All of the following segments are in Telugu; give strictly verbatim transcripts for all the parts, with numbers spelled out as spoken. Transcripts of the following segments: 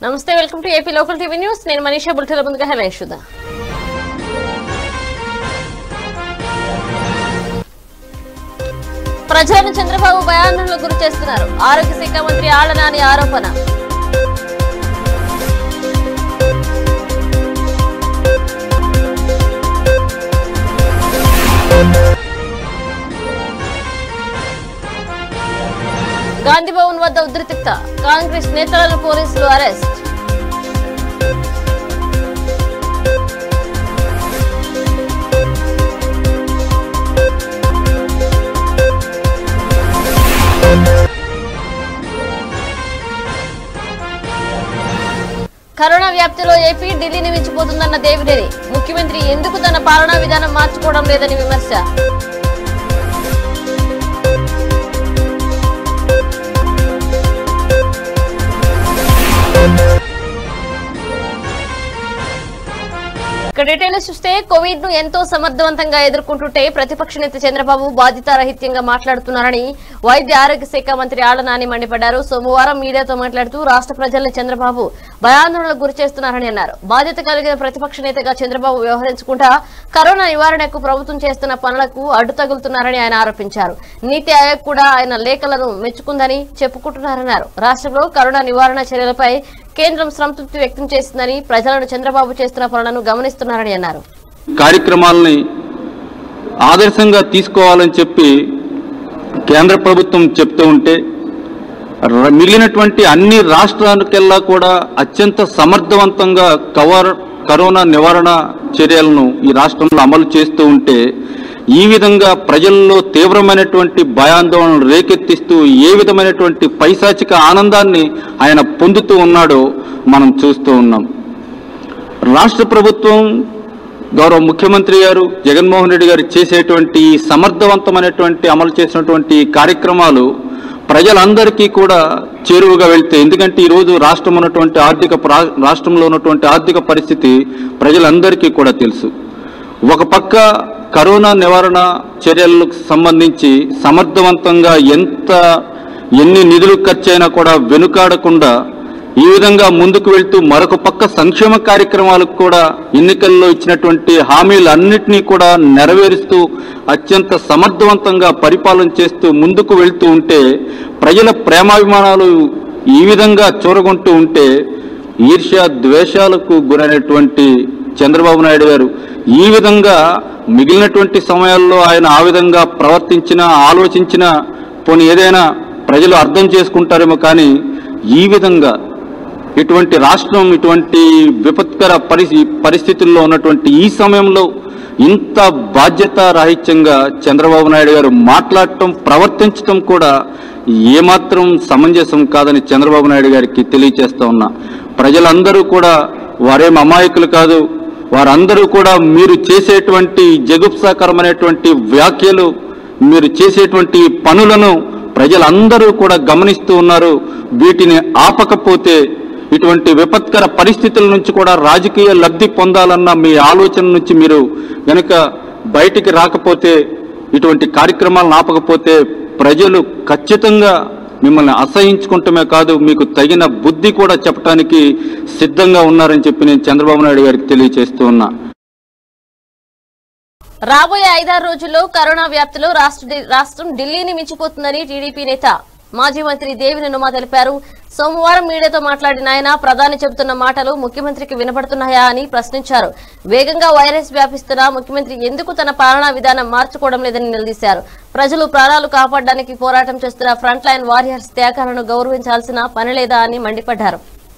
నమస్తే, welcome to AP local TV news. నేను మనీషా. బులెటిన్ల ముందుగా హెడ్లైన్స్ చూద్దాం. ప్రజలను చంద్రబాబు భయాందోళనకు గురి చేస్తున్నారు. ఆరోగ్య శాఖ మంత్రి ఆళ్ల నాని ఆరోపణ. గాంధీ భవన్ వద్ద ఉద్రిక్తత. కాంగ్రెస్ నేతలను పోలీసులు అరెస్ట్. కరోనా వ్యాప్తిలో ఏపీ ఢిల్లీని మించిపోతుందన్న దేవినేని. ముఖ్యమంత్రి ఎందుకు తన పాలనా విధానం మార్చుకోవడం లేదని విమర్శ. ఇక డీటెయిల్స్ చూస్తే కోవిడ్ ను ఎంతో సమర్థవంతంగా ఎదుర్కొంటుంటే ప్రతిపక్ష నేత చంద్రబాబు బాధ్యతారహిత్యంగా మాట్లాడుతున్నారని వైద్య ఆరోగ్య శాఖ మంత్రి ఆళ్ల నాని మండిపడ్డారు. సోమవారం మీడియాతో మాట్లాడుతూ రాష్ట్ర ప్రజలను చంద్రబాబు భయాందోళనకు గురి చేస్తున్నారని అన్నారు. బాధ్యత కలిగిన ప్రతిపక్ష నేతగా చంద్రబాబు వ్యవహరించకుండా కరోనా నివారణకు ప్రభుత్వం చేస్తున్న పనులకు అడ్డు తగులుతున్నారని ఆయన ఆరోపించారు. నీతి ఆయోగ్ కూడా ఆయన లేఖలను మెచ్చుకుందని చెప్పుకుంటున్నారన్నారు. రాష్ట్రంలో కరోనా నివారణ చర్యలపై కేంద్రం సంతృప్తి వ్యక్తం చేస్తుందని, ప్రజలను చంద్రబాబు చేస్తున్న పనులను గమనిస్తున్నారని అన్నారు. కార్యక్రమాలని ఆదర్శంగా తీసుకోవాలని చెప్పి కేంద్ర ప్రభుత్వం చెప్తూ ఉంటే మిగిలినటువంటి అన్ని రాష్ట్రాలకెల్లా కూడా అత్యంత సమర్థవంతంగా కవర్ కరోనా నివారణ చర్యలను ఈ రాష్ట్రంలో అమలు చేస్తూ ఉంటే ఈ విధంగా ప్రజల్లో తీవ్రమైనటువంటి భయాందోళనలు రేకెత్తిస్తూ ఏ విధమైనటువంటి పైశాచిక ఆనందాన్ని ఆయన పొందుతూ ఉన్నాడో మనం చూస్తూ ఉన్నాం. రాష్ట్ర ప్రభుత్వం గౌరవ ముఖ్యమంత్రి గారు జగన్మోహన్ రెడ్డి గారు చేసేటువంటి సమర్థవంతమైనటువంటి అమలు చేసినటువంటి కార్యక్రమాలు ప్రజలందరికీ కూడా చేరువగా వెళ్తే, ఎందుకంటే ఈరోజు రాష్ట్రం ఉన్నటువంటి ఆర్థిక రాష్ట్రంలో ఉన్నటువంటి ఆర్థిక పరిస్థితి ప్రజలందరికీ కూడా తెలుసు. ఒక పక్క కరోనా నివారణ చర్యలకు సంబంధించి సమర్థవంతంగా ఎంత ఎన్ని నిధులు ఖర్చైనా కూడా వెనుకాడకుండా ఈ విధంగా ముందుకు వెళ్తూ మరొక పక్క సంక్షేమ కార్యక్రమాలకు కూడా ఎన్నికల్లో ఇచ్చినటువంటి హామీలన్నింటినీ కూడా నెరవేరుస్తూ అత్యంత సమర్థవంతంగా పరిపాలన చేస్తూ ముందుకు వెళ్తూ ఉంటే ప్రజల ప్రేమాభిమానాలు ఈ విధంగా చూరగొంటూ ఉంటే ఈర్ష్య ద్వేషాలకు గురైనటువంటి చంద్రబాబు నాయుడు గారు ఈ విధంగా మిగిలినటువంటి సమయాల్లో ఆయన ఆ విధంగా ప్రవర్తించినా ఆలోచించినా పోనీ ఏదైనా ప్రజలు అర్థం చేసుకుంటారేమో, కానీ ఈ విధంగా ఇటువంటి రాష్ట్రం ఇటువంటి విపత్కర పరిస్థితి పరిస్థితుల్లో ఉన్నటువంటి ఈ సమయంలో ఇంత బాధ్యత రాహిత్యంగా చంద్రబాబు నాయుడు గారు మాట్లాడటం ప్రవర్తించటం కూడా ఏమాత్రం సమంజసం కాదని చంద్రబాబు నాయుడు గారికి తెలియచేస్తా ఉన్నా. ప్రజలందరూ కూడా వారేం అమాయకులు కాదు. వారందరూ కూడా మీరు చేసేటువంటి జగుప్సాకరమైనటువంటి వ్యాఖ్యలు, మీరు చేసేటువంటి పనులను ప్రజలందరూ కూడా గమనిస్తూ ఉన్నారు. వీటిని ఆపకపోతే ఇటువంటి విపత్కర పరిస్థితుల నుంచి కూడా రాజకీయ లబ్ధి పొందాలన్న మీ ఆలోచన నుంచి మీరు గనుక బయటికి రాకపోతే, ఇటువంటి కార్యక్రమాలను ఆపకపోతే ప్రజలు ఖచ్చితంగా మిమ్మల్ని అసహించుకుంటమే కాదు మీకు తగిన బుద్ధి కూడా చెప్పడానికి సిద్ధంగా ఉన్నారని చెప్పి నేను చంద్రబాబు నాయుడు గారికి తెలియజేస్తూ ఉన్నా. రాబోయే ఐదారు రోజుల్లో కరోనా వ్యాప్తిలో రాష్ట్రం ఢిల్లీని మించిపోతుందని టీడీపీ నేత మాజీ మంత్రి దేవినేని ఉమా తెలిపారు. సోమవారం మీడియాతో మాట్లాడిన ఆయన ప్రధాని చెబుతున్న మాటలు ముఖ్యమంత్రికి వినపడుతున్నాయా అని ప్రశ్నించారు. వేగంగా వైరస్ వ్యాపిస్తున్నా ముఖ్యమంత్రి ఎందుకు తన పాలనా విధానం మార్చుకోవడం లేదని నిలదీశారు. ప్రజలు ప్రాణాలు కాపాడడానికి పోరాటం చేస్తున్న ఫ్రంట్ లైన్ వారియర్స్ త్యాగాలను గౌరవించాల్సిన పని లేదా అని మండిపడ్డారు.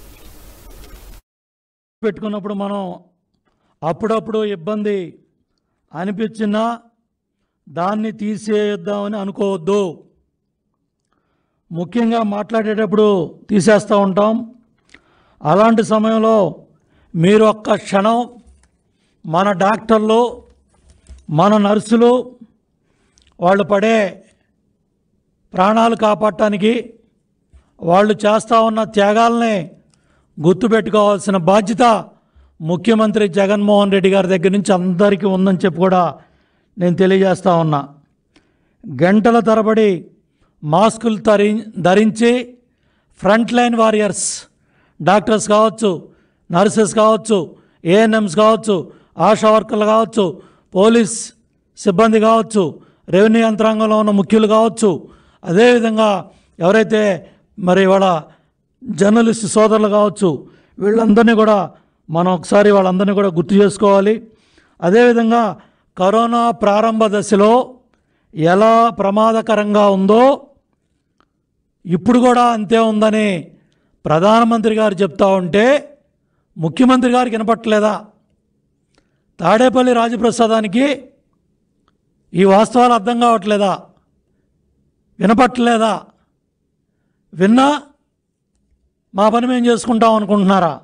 పెట్టుకున్నప్పుడు మనం అప్పుడప్పుడు ఇబ్బంది అనిపించినా దాన్ని తీసేద్దామని అనుకోవద్దు. ముఖ్యంగా మాట్లాడేటప్పుడు తీసేస్తూ ఉంటాం. అలాంటి సమయంలో మీరు ఒక్క క్షణం మన డాక్టర్లు, మన నర్సులు వాళ్ళు పడే ప్రాణాలు కాపాడటానికి వాళ్ళు చేస్తూ ఉన్న త్యాగాలని గుర్తుపెట్టుకోవాల్సిన బాధ్యత ముఖ్యమంత్రి జగన్మోహన్ రెడ్డి గారి దగ్గర నుంచి అందరికీ ఉందని చెప్పి కూడా నేను తెలియజేస్తూ ఉన్నా. గంటల తరబడి మాస్కులు ధరి ధరించి ఫ్రంట్ లైన్ వారియర్స్ డాక్టర్స్ కావచ్చు, నర్సెస్ కావచ్చు, ఏఎన్ఎంస్ కావచ్చు, ఆశా వర్కర్లు కావచ్చు, పోలీస్ సిబ్బంది కావచ్చు, రెవెన్యూ యంత్రాంగంలో ఉన్న ముఖ్యులు కావచ్చు, అదేవిధంగా ఎవరైతే మరి వాళ్ళ జర్నలిస్ట్ సోదరులు కావచ్చు, వీళ్ళందరినీ కూడా మనం ఒకసారి వాళ్ళందరినీ కూడా గుర్తు చేసుకోవాలి. అదేవిధంగా కరోనా ప్రారంభ దశలో ఎలా ప్రమాదకరంగా ఉందో ఇప్పుడు కూడా అంతే ఉందని ప్రధానమంత్రి గారు చెప్తా ఉంటే ముఖ్యమంత్రి గారికి వినపట్టలేదా? తాడేపల్లి రాజప్రసాదానికి ఈ వాస్తవాలు అర్థం కావట్లేదా? వినపట్టలేదా? విన్నా మా పని మేము చేసుకుంటాం అనుకుంటున్నారా?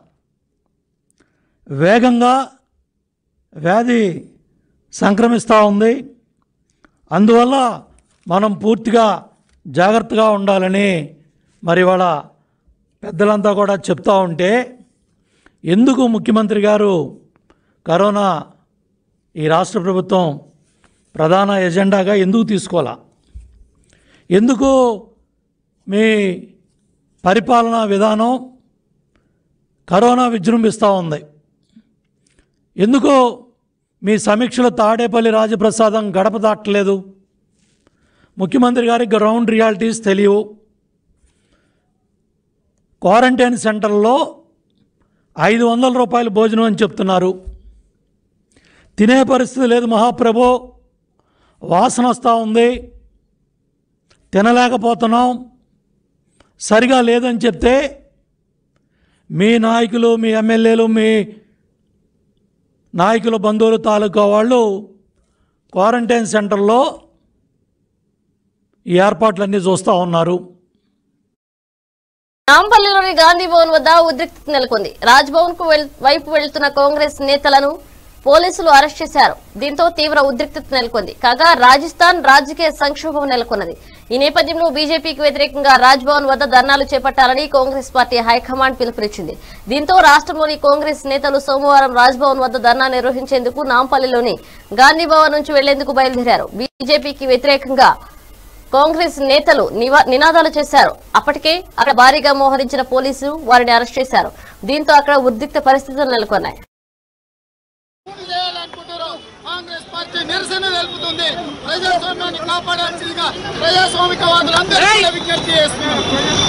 వేగంగా వ్యాధి సంక్రమిస్తూ ఉంది. అందువల్ల మనం పూర్తిగా జాగ్రత్తగా ఉండాలని మరి వాళ్ళ పెద్దలంతా కూడా చెప్తూ ఉంటే ఎందుకు ముఖ్యమంత్రి గారు కరోనా ఈ రాష్ట్ర ప్రభుత్వం ప్రధాన ఎజెండాగా ఎందుకు తీసుకోవాలా? ఎందుకు మీ పరిపాలనా విధానం కరోనా విజృంభిస్తూ ఉంది? ఎందుకు మీ సమీక్షలో తాడేపల్లి రాజప్రసాదం గడప దాటలేదు? ముఖ్యమంత్రి గారికి గ్రౌండ్ రియాలిటీస్ తెలియవు. క్వారంటైన్ సెంటర్లో ఐదు వందల రూపాయలు భోజనం అని చెప్తున్నారు. తినే పరిస్థితి లేదు మహాప్రభు, వాసన వస్తూ ఉంది, తినలేకపోతున్నాం, సరిగా లేదని చెప్తే మీ నాయకులు, మీ ఎమ్మెల్యేలు, మీ నాయకుల బంధువులు తాలూకా వాళ్ళు క్వారంటైన్ సెంటర్లో ఈ ఏర్పాట్లన్నీ చూస్తూ ఉన్నారు. నాంపల్లిలోని గాంధీ భవన్ వద్ద ఉద్రిక్తత నెలకొంది. రాజ్భవన్ కు వైపు వెళ్తున్న కాంగ్రెస్ నేతలను పోలీసులు అరెస్ట్ చేశారు. దీంతో తీవ్ర ఉద్రిక్తత నెలకొంది. కాగా రాజస్థాన్ రాజకీయ సంక్షోభం నెలకొన్నది. ఈ నేపథ్యంలో బీజేపీకి వ్యతిరేకంగా రాజ్భవన్ వద్ద ధర్నాలు చేపట్టాలని కాంగ్రెస్ పార్టీ హైకమాండ్ పిలుపునిచ్చింది. దీంతో రాష్ట్రంలోని కాంగ్రెస్ నేతలు సోమవారం రాజ్భవన్ వద్ద ధర్నా నిర్వహించేందుకు నాంపల్లిలోని గాంధీ భవన్ నుంచి వెళ్లేందుకు బయలుదేరారు. బీజేపీకి వ్యతిరేకంగా కాంగ్రెస్ నేతలు నినాదాలు చేశారు. అప్పటికే అక్కడ భారీగా మోహరించిన పోలీసులు వారిని అరెస్ట్ చేశారు. దీంతో అక్కడ ఉద్రిక్త పరిస్థితులు నెలకొన్నాయి. కాంగ్రెస్ పార్టీ నిరసన తెలుపుతుంది. ప్రజాస్వామ్యాన్ని కాపాడాల్సిందిగా ప్రజాస్వామికవాదులందరూ విజ్ఞప్తి చేస్తున్నారు.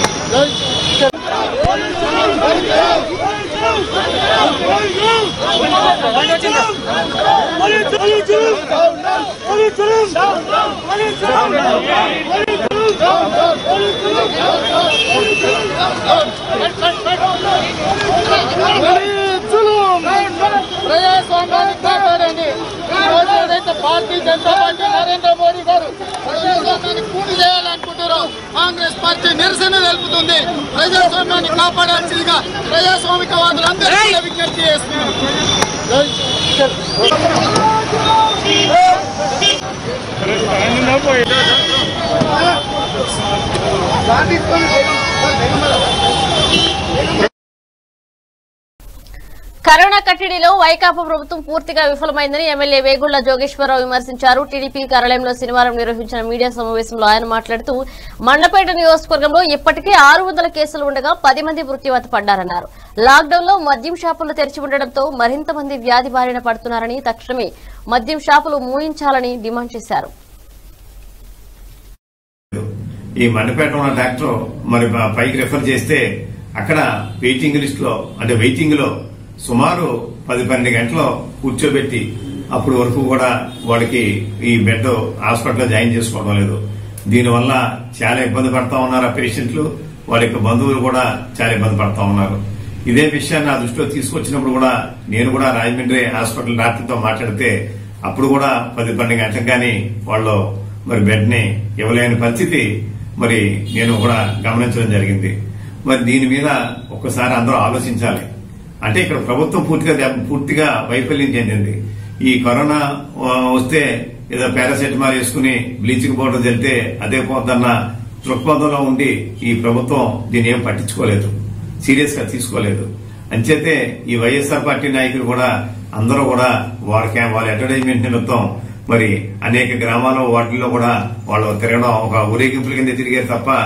ప్రజాస్వామ్యాన్ని కాపాడండి. ఏదైతే భారతీయ జనతా పార్టీ నరేంద్ర మోడీ గారు ప్రజాస్వామ్యాన్ని పూర్తి చేయాలనుకుంటారో కాంగ్రెస్ పార్టీ నిరసన తెలుపుతుంది. ప్రజాస్వామ్యాన్ని కాపాడాల్సిందిగా ప్రజాస్వామికవాదులందరూ విజ్ఞప్తి చేస్తున్నారు. కరోనా కట్టడిలో వైకాపా ప్రభుత్వం పూర్తిగా విఫలమైందని ఎమ్మెల్యే వేగుళ్ల జోగేశ్వరరావు విమర్శించారు. టీడీపీ కార్యాలయంలో శనివారం నిర్వహించిన మీడియా సమావేశంలో ఆయన మాట్లాడుతూ మండపేట నియోజకవర్గంలో ఇప్పటికే ఆరు వందల కేసులు ఉండగా పది మంది మృత్యువాత పడ్డారన్నారు. లాక్డౌన్ లో మద్యం షాపులు తెరిచి ఉండడంతో మరింత మంది వ్యాధి బారిన పడుతున్నారని, తక్షణమే మద్యం షాపులు మూయించాలని డిమాండ్ చేశారు. ఈ మండపేట ఉన్న డాక్టర్ మరి పైకి రెఫర్ చేస్తే అక్కడ వెయిటింగ్ లిస్ట్ లో అంటే వెయిటింగ్ లో సుమారు పది పన్నెండు గంటలు కూర్చోబెట్టి అప్పటి వరకు కూడా వాడికి ఈ బెడ్ హాస్పిటల్లో జాయిన్ చేసుకోవడం లేదు. దీనివల్ల చాలా ఇబ్బంది పడతా ఉన్నారు ఆ పేషెంట్లు, వాళ్ళ యొక్క బంధువులు కూడా చాలా ఇబ్బంది పడతా ఉన్నారు. ఇదే విషయాన్ని నా దృష్టిలో తీసుకొచ్చినప్పుడు కూడా నేను కూడా రాజమండ్రి హాస్పిటల్ డాక్టర్తో మాట్లాడితే అప్పుడు కూడా పది పన్నెండు గంటలకు కానీ వాళ్ళు మరి బెడ్ ని ఇవ్వలేని పరిస్థితి మరి నేను కూడా గమనించడం జరిగింది. మరి దీని మీద ఒక్కసారి అందరూ ఆలోచించాలి. అంటే ఇక్కడ ప్రభుత్వం పూర్తిగా పూర్తిగా వైఫల్యం చెందింది. ఈ కరోనా వస్తే ఏదో పారాసెటమాల్ వేసుకుని బ్లీచింగ్ పౌడర్ వెళ్తే అదే పోద్దన్న దృక్పథంలో ఉండి ఈ ప్రభుత్వం దీన్ని ఏం పట్టించుకోలేదు, సీరియస్ గా తీసుకోలేదు. అంచేతే ఈ వైఎస్ఆర్ పార్టీ నాయకులు కూడా అందరూ కూడా వారికి వాళ్ళ అడ్వర్టైజ్మెంట్ నిమిత్తం మరి అనేక గ్రామాల్లో వాటిల్లో కూడా వాళ్ళు తిరగడం ఒక ఊరేగింపుల కింద తిరిగారు తప్ప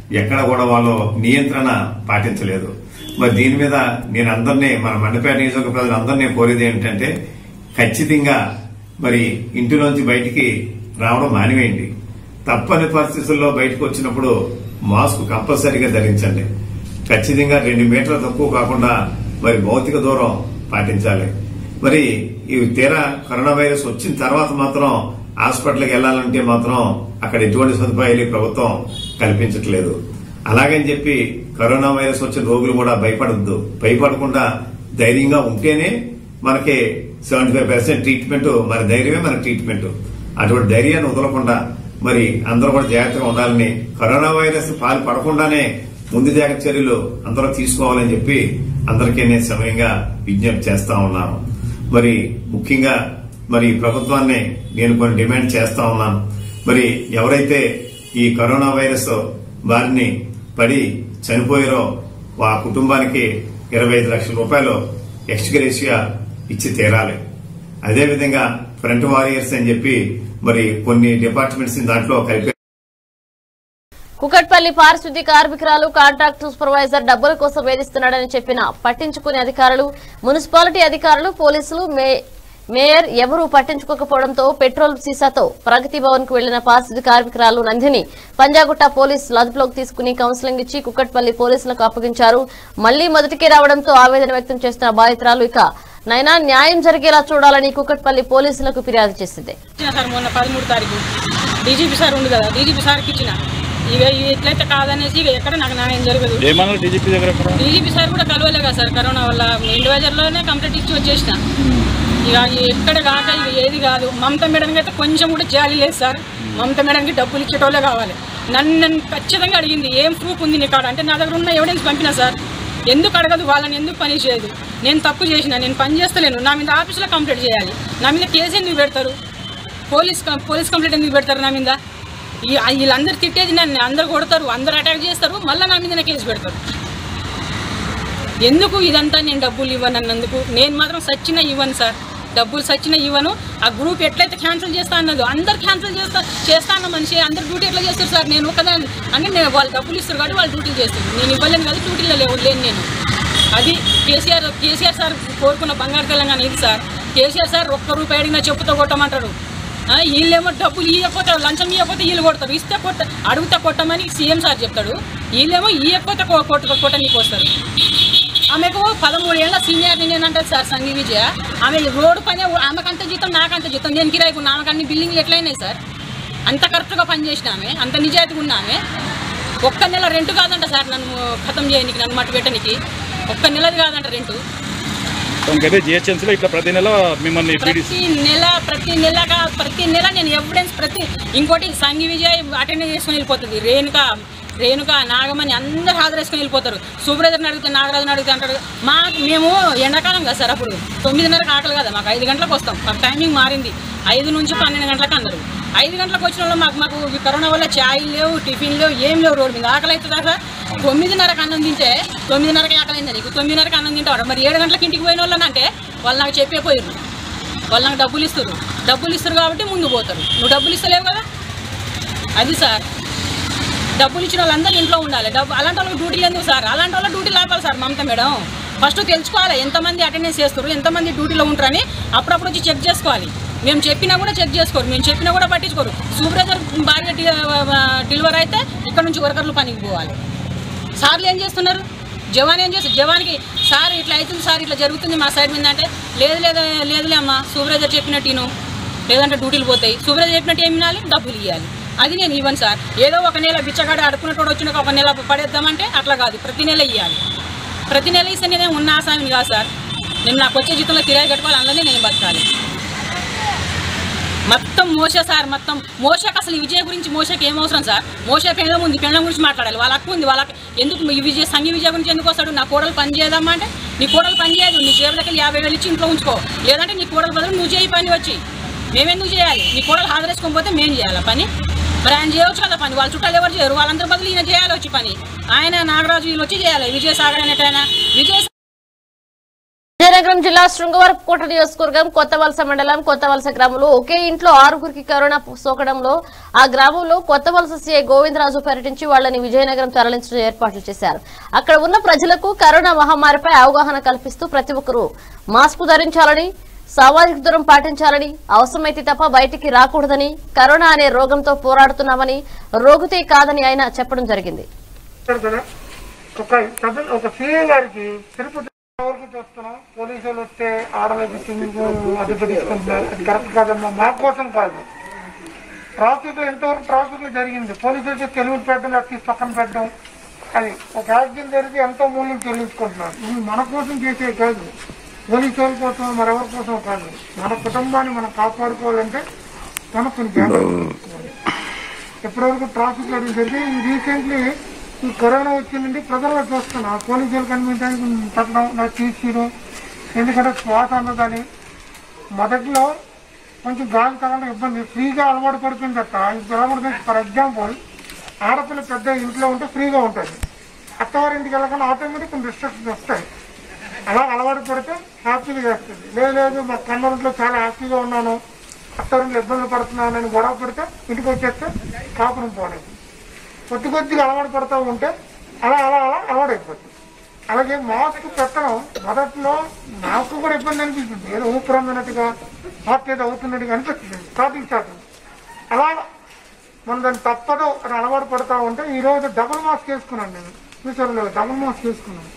ఎక్కడ కూడా వాళ్ళు నియంత్రణ పాటించలేదు. మరి దీని మీద నేను అందరినీ మన మండపేట నియోజకవర్గ ప్రజలందరినీ కోరేది ఏంటంటే ఖచ్చితంగా మరి ఇంటిలోంచి బయటికి రావడం మానివేయండి. తప్పని పరిస్థితుల్లో బయటకు వచ్చినప్పుడు మాస్క్ కంపల్సరీగా ధరించండి. ఖచ్చితంగా రెండు మీటర్ల తక్కువ కాకుండా మరి భౌతిక దూరం పాటించాలి. మరి ఈ తీరా కరోనా వైరస్ వచ్చిన తర్వాత మాత్రం హాస్పిటల్కి వెళ్లాలంటే మాత్రం అక్కడ ఎటువంటి సదుపాయాలు ప్రభుత్వం కల్పించట్లేదు. అలాగని చెప్పి కరోనా వైరస్ వచ్చిన రోగులు కూడా భయపడద్దు. భయపడకుండా ధైర్యంగా ఉంటేనే మనకి సెవెంటీ ఫైవ్ పర్సెంట్ ట్రీట్మెంట్, మన ధైర్యమే మన ట్రీట్మెంట్. అటువంటి ధైర్యాన్ని వదలకుండా మరి అందరూ కూడా జాగ్రత్తగా ఉండాలని, కరోనా వైరస్ పాలు పడకుండానే ముందు జాగ్రత్త చర్యలు అందరూ తీసుకోవాలని చెప్పి అందరికీ నేను సమయంగా విజ్ఞప్తి చేస్తా ఉన్నాను. మరి ముఖ్యంగా మరి ప్రభుత్వాన్ని నేను కొన్ని డిమాండ్ చేస్తా ఉన్నాను. మరి ఎవరైతే ఈ కరోనా వైరస్ బారిని పడి చనిపోయారో ఆ కుటుంబానికి ఇరవై ఐదు లక్షల రూపాయలు ఎక్స్గ్రేషియా ఇచ్చి తీరాలి. అదేవిధంగా ఫ్రంట్ వారియర్స్ అని చెప్పి మరి కొన్ని డిపార్ట్మెంట్స్ దాంట్లో కలిపి కుకట్పల్లి పారిశుద్ధ్య కార్మికురాలు కాంట్రాక్ట్ సూపర్వైజర్ డబ్బుల కోసం వేధిస్తున్నాడని చెప్పినా పట్టించుకునే అధికారులు, మున్సిపాలిటీ అధికారులు, పోలీసులు, మేయర్ ఎవరూ పట్టించుకోకపోవడంతో పెట్రోల్ సీసాతో ప్రగతి భవన్ కు వెళ్లిన పారిశుద్ధ్య కార్మికురాలు నందిని పంజాగుట్ట పోలీసులు అదుపులోకి తీసుకుని కౌన్సిలింగ్ ఇచ్చి కుకట్పల్లి పోలీసులకు అప్పగించారు. మళ్లీ మొదటికే రావడంతో ఆవేదన వ్యక్తం చేస్తున్న బాధితురాలు ఇక నైనా న్యాయం జరిగేలా చూడాలని కుకట్పల్లి పోలీసులకు ఫిర్యాదు చేసింది. మొన్న పదమూడు తారీఖు డీజీపీ సార్ ఉంది కదా, డీజీపీ సార్కి ఇచ్చిన ఇక ఎట్లయితే కాదనేసి ఇక ఎక్కడ నాకు న్యాయం జరగదు. డీజీపీ దగ్గర డీజీపీ సార్ కూడా కలవలే కదా సార్, కరోనా వల్ల ఇండివిజువల్లోనే కంప్లీట్ ఇచ్చి వచ్చేసిన. ఇక ఎక్కడ కాక ఇక ఏది కాదు. మమతా మేడంకి అయితే కొంచెం కూడా జాలి లేదు సార్. మమతా మేడంకి డబ్బులు ఇచ్చేటోళ్ళే కావాలి. నన్ను నన్ను ఖచ్చితంగా అడిగింది, ఏం ప్రూఫ్ ఉంది నీ కాడ అంటే నా దగ్గర ఉన్న ఎవిడెన్స్ పంపినా సార్. ఎందుకు అడగదు, వాళ్ళని ఎందుకు పని చేయదు? నేను తప్పు చేసిన, నేను పని చేస్తలేను, నా మీద ఆఫీసులో కంప్లైంట్ చేయాలి, నా మీద కేసు ఎందుకు పెడతారు, పోలీస్ పోలీస్ కంప్లైంట్ ఎందుకు పెడతారు నా మీద? వీళ్ళందరూ తిట్టేది నన్ను, అందరు కొడతారు, అందరు అటాక్ చేస్తారు, మళ్ళీ నా మీద కేసు పెడతారు. ఎందుకు ఇదంతా? నేను డబ్బులు ఇవ్వను అన్నందుకు నేను మాత్రం సచ్చినా ఇవ్వను సార్, డబ్బులు సచ్చినా ఇవ్వను. ఆ గ్రూప్ ఎట్లయితే క్యాన్సిల్ చేస్తా అన్నదో అందరు క్యాన్సిల్ చేస్తా చేస్తా అన్న మనిషి అందరు డ్యూటీ ఎట్లా చేస్తారు సార్? నేను ఒకదాన్ని అంటే నేను వాళ్ళు డబ్బులు ఇస్తారు కాబట్టి వాళ్ళు డ్యూటీలు చేస్తారు, నేను ఇవ్వలేను కదా, డ్యూటీలో లేవు లేను నేను. అది కేసీఆర్ కేసీఆర్ సార్ కోరుకున్న బంగారు తెలంగాణ ఇది సార్. కేసీఆర్ సార్ ఒక్క రూపాయి అడిగినా చెప్పుతో కొట్టమంటారు. వీళ్ళేమో డబ్బులు ఇవ్వకపోతే లంచం ఇవ్వకపోతే వీళ్ళు కొడతారు, ఇస్తే కొట్ట అడుగుతా కొట్టమని సీఎం సార్ చెప్తాడు. వీళ్ళేమో ఇవ్వకపోతే కొట్ట కొట్టనీకి వస్తారు. ఆమెకు పదమూడు ఏళ్ళ సీనియర్ నేను అంటారు సార్ సంగీ విజయ. ఆమె రోడ్డు పని, ఆమెకంత జీతం నాకంత జీతం, నేను కిరాయికు ఆమెకు అన్ని బిల్డింగ్లు ఎట్లయినాయి సార్? అంత కరెక్ట్గా పనిచేసిన ఆమె, అంత నిజాయితీగా ఉన్న ఆమె. ఒక్క నెల రెంట్ కాదంట సార్ నన్ను ఖతం చేయడానికి, నన్ను మట్టు పెట్టడానికి. ఒక్క నెలది కాదంట రెంటు. ప్రతి నెల మిమ్మల్ని ప్రతి నెల ప్రతి నెలగా ప్రతి నెల నేను ఎవిడెన్స్ ప్రతి ఇంకోటి సంగీ విజయ్ అటెండ్ చేసుకుని వెళ్ళిపోతుంది. రేణుక రేణుక నాగమని అందరూ హాజరేసుకొని వెళ్ళిపోతారు. సూపర్వైజర్ని అడిగితే నాగరాజుని అడిగితే అంటారు. మా మేము ఎండాకాలం కదా సార్, అప్పుడు తొమ్మిదిన్నరకు ఆకలి కదా మాకు, ఐదు గంటలకు వస్తాం. మాకు టైమింగ్ మారింది, ఐదు నుంచి పన్నెండు గంటలకు అన్నారు. ఐదు గంటలకు వచ్చిన వాళ్ళు మాకు మాకు కరోనా వల్ల ఛాయ్ లేవు, టిఫిన్ లేవు, ఏం లేవు. రోడ్డు మీద ఆకలి అవుతుందా సార్? తొమ్మిదిన్నరకు అన్నం తింటే తొమ్మిదిన్నరకి ఆకలి అయిందా నీకు? తొమ్మిదిన్నరకి అన్నం తింటాడు. మరి ఏడు గంటలకు ఇంటికి పోయిన వాళ్ళని అంటే వాళ్ళు నాకు చెప్పే పోయారు, వాళ్ళు నాకు డబ్బులు ఇస్తారు. డబ్బులు ఇస్తారు కాబట్టి ముందు పోతారు. నువ్వు డబ్బులు ఇస్తలేవు కదా, అది సార్. డబ్బులు ఇచ్చిన వాళ్ళందరూ ఇంట్లో ఉండాలి. డబ్బు అలాంటి వాళ్ళకి డ్యూటీలు ఎందుకు సార్? అలాంటి వాళ్ళ డ్యూటీ లేపాలి సార్ మమతా మేడం. ఫస్ట్ తెలుసుకోవాలి ఎంతమంది అటెండెన్స్ చేస్తారు, ఎంతమంది డ్యూటీలో ఉంటారని అప్పుడప్పుడు వచ్చి చెక్ చేసుకోవాలి. మేము చెప్పినా కూడా చెక్ చేసుకోరు, మేము చెప్పినా కూడా పట్టించుకోరు. సూపర్వైజర్ భార్య డెలివరీ అయితే ఇక్కడ నుంచి వర్కర్లు పనికి పోవాలి. సార్లు ఏం చేస్తున్నారు? జవాన్ ఏం చేస్తారు? జవాన్కి సార్ ఇట్లా అవుతుంది సార్, ఇట్లా జరుగుతుంది మా సైడ్ మీద అంటే లేదు లేదు లేదులే అమ్మ, సూపర్వైజర్ చెప్పినట్టు నేను, లేదంటే డ్యూటీలు పోతాయి. సూపర్వైజర్ చెప్పినట్టు ఏం వినాలి? డబ్బులు ఇవ్వాలి. అది నేను ఇవ్వను సార్. ఏదో ఒక నెల బిచ్చగాడ అడుకున్నట్టు వచ్చినాక ఒక నెల పడేద్దామంటే అట్లా కాదు, ప్రతి నెల ఇవ్వాలి. ప్రతి నెల ఇస్తే నేనే ఉన్న ఆసామిని కాదు సార్. నేను నాకు వచ్చే జీతంలో కిరాయి కట్టుకోవాలి, అందరినీ నేను బతకాలి. మొత్తం మోస సార్, మొత్తం మోసకు అసలు విజయ్ గురించి మోసకి ఏం అవసరం సార్? మోస పెళ్ళం ఉంది, పెళ్ళం గురించి మాట్లాడాలి. వాళ్ళ అక్క ఉంది, వాళ్ళకి ఎందుకు విజయ్ సంగీ విజయ్ గురించి ఎందుకు వస్తాడు? నా కోడలు పని చేయదమ్మా అంటే నీ కోడలు పని చేయదు, నీ జేబులకి యాభై వేలు ఇచ్చి ఇంట్లో ఉంచుకో, లేదంటే నీ కోడలు బదులు నువ్వు చేయి పని వచ్చి. మేమెందుకు చేయాలి? నీ కోడలు హాజరేసుకొని పోతే మేము చేయాలి పని. మరి ఆయన చేయవచ్చు కదా పని, వాళ్ళ చుట్టాలు ఎవరు చేయరు, వాళ్ళందరి బదులు ఈయన చేయాలి వచ్చి పని. ఆయన నాగరాజు వీళ్ళు వచ్చి చేయాలి. విజయసాగర్ అనేటైనా విజయ్ విజయనగరం జిల్లా శృంగవరపుకోట నియోజకవర్గం కొత్తవలస మండలం కొత్తవలస గ్రామంలో ఒకే ఇంట్లో ఆరుగురికి కరోనా సోకడంలో ఆ గ్రామంలో కొత్తవలస సీఐ గోవిందరాజు పర్యటించి వాళ్లని విజయనగరం తరలించడం ఏర్పాట్లు చేశారు. అక్కడ ఉన్న ప్రజలకు కరోనా మహమ్మారిపై అవగాహన కల్పిస్తూ ప్రతి ఒక్కరూ మాస్క్ ధరించాలని, సామాజిక దూరం పాటించాలని, అవసరమైతే తప్ప బయటికి రాకూడదని, కరోనా అనే రోగంతో పోరాడుతున్నామని, రోగితే కాదని ఆయన చెప్పడం జరిగింది. ఎవరికి చూస్తున్నాం, పోలీసులు వస్తే ఆడవాళ్ళకి అదుపు తీసుకుంటున్నారు. అది కరెక్ట్ కాదమ్మా, మా కోసం కాదు. ట్రాఫిక్ లో ఎంతవరకు ట్రాఫిక్ లో జరిగింది, పోలీసులు వచ్చి తెలివి పెట్టడం, తీసి పక్కన పెట్టడం, అది ఒక యాక్సిడెంట్ జరిగితే ఎంతో మూల్యం చెల్లించుకుంటున్నారు. ఇది మన కోసం చేసే కాదు, పోలీసు వాళ్ళ కోసం మరెవరి కోసం కాదు. మన కుటుంబాన్ని మనం కాపాడుకోవాలంటే మనకు కొన్ని జాగ్రత్తలు తీసుకోవాలి. ఎప్పటివరకు ట్రాఫిక్ లో జరిగి రీసెంట్లీ ఈ కరోనా వచ్చిందండి ప్రజల్లో చూస్తున్నా పోలీసులు కనిపించడానికి పెట్టడం, నాకు తీసిరు. ఎందుకంటే శ్వాస అందదని మొదట్లో కొంచెం గాలి తగలడం ఇబ్బంది, ఫ్రీగా అలవాటు పడుతుంది తప్ప ఇప్పుడు అలవాటు. ఫర్ ఎగ్జాంపుల్ ఆడపిల్ల పెద్ద ఇంట్లో ఉంటే ఫ్రీగా ఉంటుంది, అత్తవారింటికి వెళ్ళకుండా ఆటోమేటిక్ కొన్ని రిస్ట్రిక్షన్స్ వస్తాయి. అలా అలవాటు పడితే హ్యాపీగా చేస్తుంది. లేదు లేదు మా కన్నూరులో చాలా హ్యాపీగా ఉన్నాను, అత్తవారింట్లో ఇబ్బందులు పడుతున్నానని గొడవ పడితే ఇంటికి వచ్చేస్తే కాపురం పోలేదు. కొద్ది కొద్దిగా అలవాటు పడుతూ ఉంటే అలా అలా అలా అలవాటు అయిపోతుంది. అలాగే మాస్క్ పెట్టడం మొదట్లో నాకు కూడా ఇబ్బంది అనిపిస్తుంది, ఏదో ఊపిరందినట్టుగా హార్ట్ ఏదో అవుతున్నట్టుగా అనిపిస్తుంది స్టార్టింగ్ స్టార్టింగ్. అలా మనం దాన్ని తప్పదు అని అలవాటు పడుతూ ఉంటే ఈరోజు డబుల్ మాస్క్ వేసుకున్నాను. నేను ఫ్యూచర్లో డబుల్ మాస్క్ వేసుకున్నాను.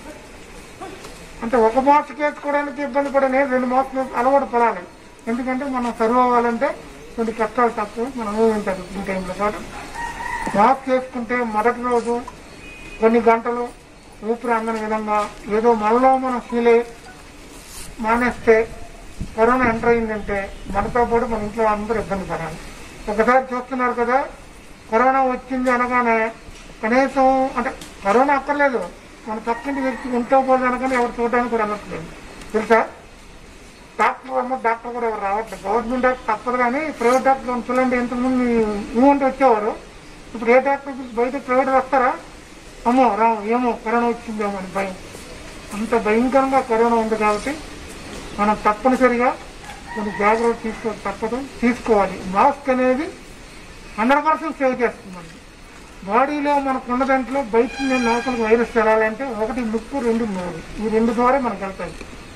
అంటే ఒక మాస్క్ వేసుకోవడానికి ఇబ్బంది పడే నేను రెండు మాస్క్ అలవాటు పడాలి. ఎందుకంటే మనం సర్వ్ అవ్వాలంటే కొన్ని కష్టాలు తక్కువ మనం ఊహించాలి. ఈ టైంలో పాటు మాస్క్ వేసుకుంటే మొదటి రోజు కొన్ని గంటలు ఊపిరి అందని విధంగా ఏదో మనలో మనం ఫీల్ అయ్యి మానేస్తే కరోనా ఎంటర్ అయిందంటే మనతో పాటు మన ఇంట్లో అందరూ ఇబ్బంది పడాలి. ఒకసారి చూస్తున్నారు కదా, కరోనా వచ్చింది అనగానే కనీసం అంటే కరోనా అక్కర్లేదు, మన పక్కింటి వ్యక్తి ఇంట్లో పోదు అనగానే ఎవరు చూడడానికి కూడా అనట్లేదు తెలుసా. డాక్టర్ అమ్మ డాక్టర్ కూడా ఎవరు రావట్లేదు. గవర్నమెంట్ డాక్టర్ తప్పదు కానీ ప్రైవేట్ డాక్టర్ చూడండి, ఎంతమంది ఊంటే వచ్చేవారు. ఇప్పుడు ఏ డాక్టర్ బయట ప్రైవేట్ వస్తారా, అమ్మో రాము ఏమో కరోనా వచ్చిందేమో అని భయం. అంత భయంకరంగా కరోనా ఉంది కాబట్టి మనం తప్పనిసరిగా కొన్ని జాగ్రత్తలు తీసుకో తప్పదు తీసుకోవాలి. మాస్క్ అనేది హండ్రెడ్ పర్సెంట్ సేవ్ చేస్తుందండి. బాడీలో మనకు ఉన్న దాంట్లో బయట నేను లోపలికి వైరస్ వెళ్ళాలంటే ఒకటి ముక్కు, రెండు మూడు, ఈ రెండు ద్వారా మనకు వెళ్తాయి.